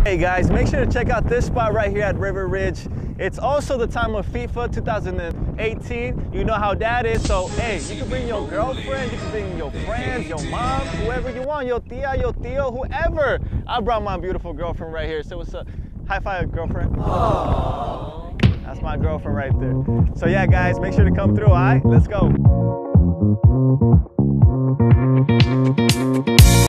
Hey guys, make sure to check out this spot right here at River Ridge. It's also the time of FIFA 2018. You know how that is, so hey, you can bring your girlfriend, you can bring your friends, your mom, whoever you want, your tia, your tío, whoever. I brought my beautiful girlfriend right here. So what's up? High five, girlfriend. Aww. That's my girlfriend right there. So yeah, guys, make sure to come through, all right? Let's go.